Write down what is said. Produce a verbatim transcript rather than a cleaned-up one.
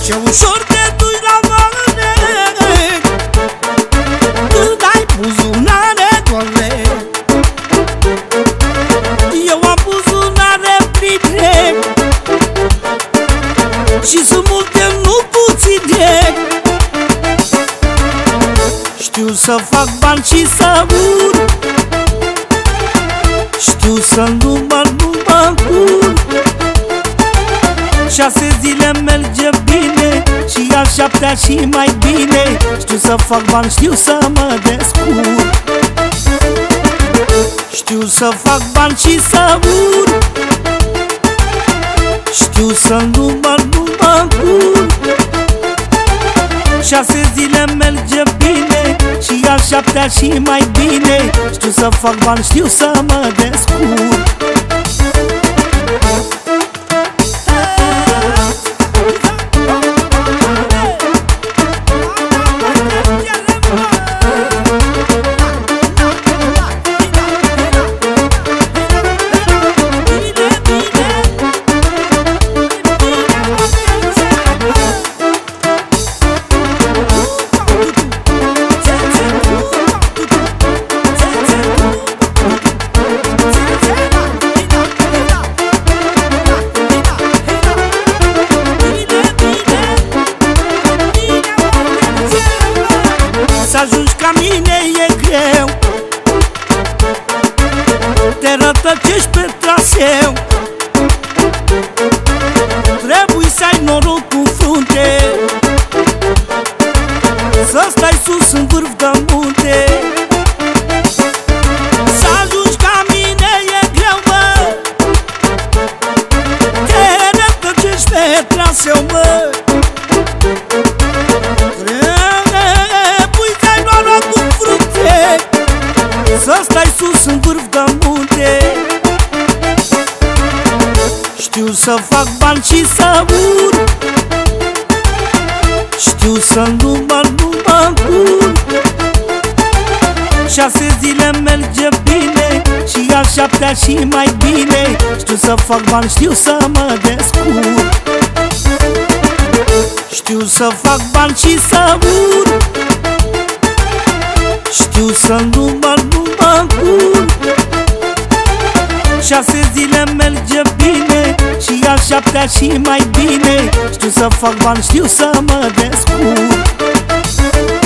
Ce ușor te duci la mare când ai buzunare goale. Eu am buzunare pline și sunt multe, nu puține. Știu să fac bani și să urc, știu să număr, nu mă încurc. Șase zile merge bine și a șaptea și mai bine. Știu să fac bani, știu să mă descurc. Știu să fac bani și să urc, știu să număr, nu mă încurc. Șase zile merge bine și a șaptea și mai bine. Știu să fac bani, știu să mă descurc. Să ajungi ca mine e greu, te rătăcești pe traseu. Trebuie să ai noroc cu frunte, să stai sus în vârf de munte. Să ajungi ca mine e greu, mă, te rătăcești pe traseu, mă. Să stai sus în vârf de munte. Știu să fac bani și să urc, știu să număr, nu mă încurc. Șase zile merge bine și a șaptea și mai bine. Știu să fac bani, știu să mă descurc. Știu să fac bani și să urc, știu să număr, nu mă încurc. Șase zile merge bine și a șaptea și mai bine. Știu să fac bani, știu să mă descurc.